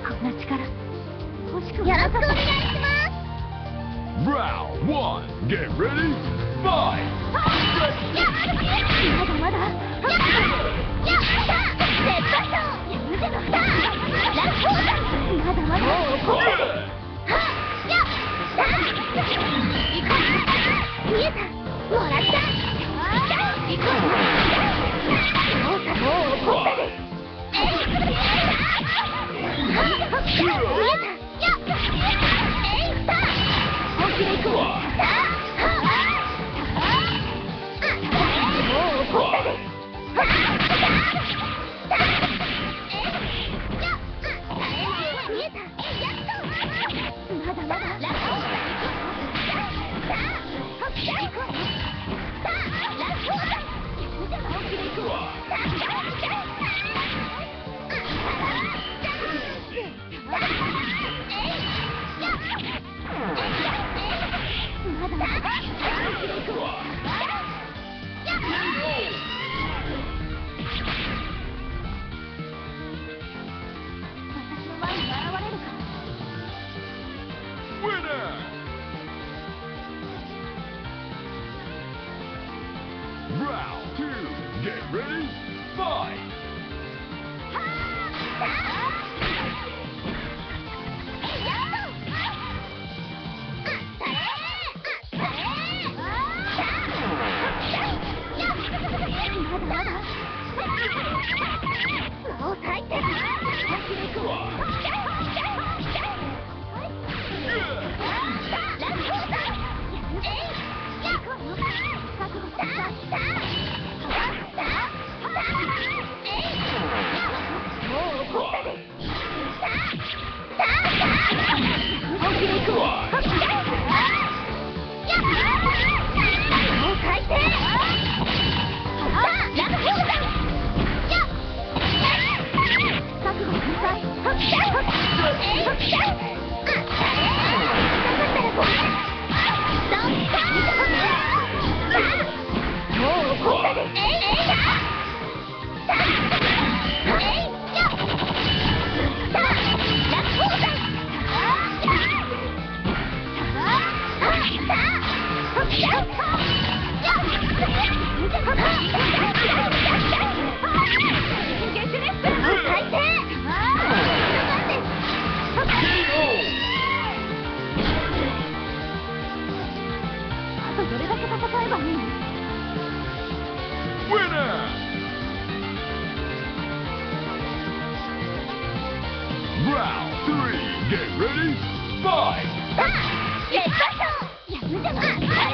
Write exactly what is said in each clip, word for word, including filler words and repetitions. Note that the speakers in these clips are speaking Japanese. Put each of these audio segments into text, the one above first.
んな力欲しくもよろなかった。 しくお願いします。 Round one, get ready, fight! まだまだ。 やった絶対だ。 やるじゃない。 ラストだ。 まだまだ。 はっやった行こう。見えたもらった行こう。もうさもう怒ったでえい見えたやっえいさ本気で行こう。さあもう怒ったでさあさあ見えたやっとまだまだ。 ラストさあ行こう。さあラストだやるじゃない本気で行こう。さあさまだまだ。私の前に現れるか。 Winner! Round two, get ready, fight! まだまだ。 もう最低。 どれだけ戦えばいいの。 Winner! Round three, get ready, fight! さあレッドショーやるじゃない。さ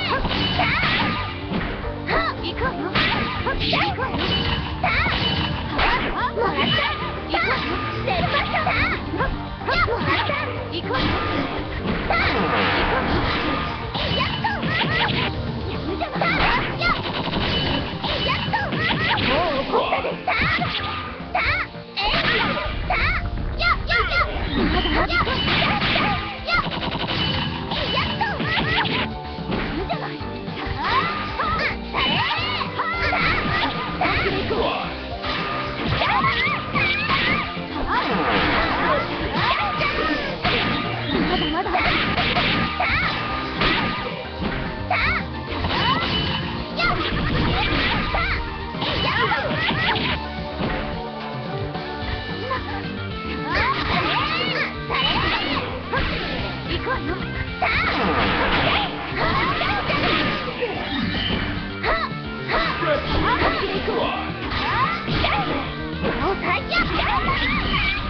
あ行こうよ。さあ行こうよ。さあもらった。行こうよ。レッドショー。さあもらった。行こうよ。さあ行こうよ。やっとやるじゃない。やっともう怒ったでさあさあえいさあやっやっやっまだまだやっやっやっとやるじゃない。さあさあさあさあ行こう。さあまだまだ。さあもう最悪。